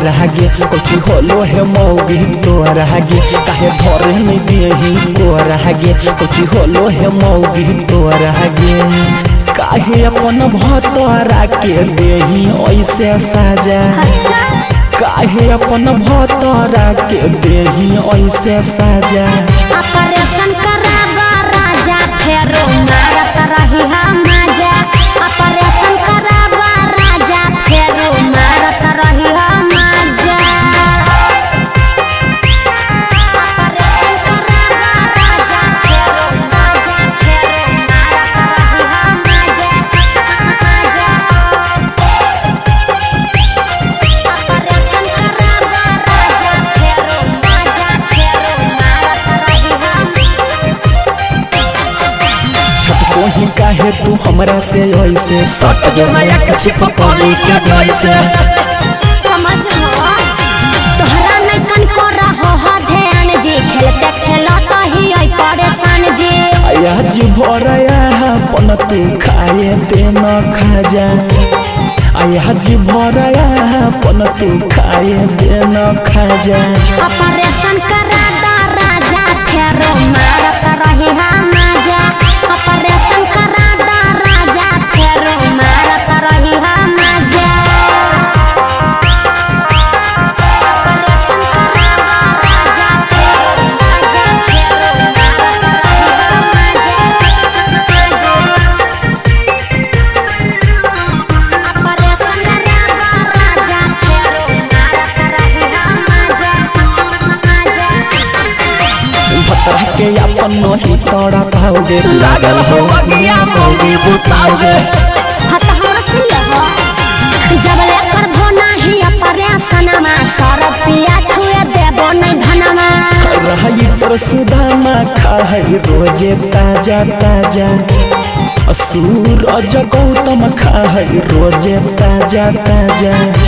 गे कुछ होलो है मौगी तोरा गे काहे धरे नहीं देही तोरा गे कुछ होलो है मौगी तोरा गे काहे अपन भतरा के देही ऐसे साजा काहे अपन भतरा के देही ऐसे साजा ऑपरेशन कराबा राजा फेरो मारत रही हम मजा ऑपरेशन कराबा राजा फेरो मारत रही हम मजा ऑपरेशन कराबा राजा फेरो मारत रही हम मजा ऑपरेशन कराबा राजा फेरो मारत रही हम वही काहे तू हमरा से ऐसे सट जो माया के छिप पानी के जैसे समझ हो तोहरा नहीं तन को रहो ह ध्यान जी खेलते खेलता ही आई परेशान जी आज भरया अपन तू खाए दे न खा जा आज भरया अपन तू खाए दे न खा जा ऑपरेशन करा दा राजा फेरो मारत रही हम मजा ऑपरेशन करा दा राजा फेरो मारत रही हम मजा ऑपरेशन करा दा राजा फेरो मारत रही हम मजा ऑपरेशन करा दा राजा फेरो मारत रही हम मजा भतरा के अपन नहीं तोड़ा पाओगे लागल हो अगिया मौगी बुताओगे जब लेकर धोना ही ऑपरेशनमा सर पिया छुए देबो नहीं धनमा रही तर सुदामा खाई रोजे ताजा ताजा सूरज गौतम खाई रोजे ताजा ताजा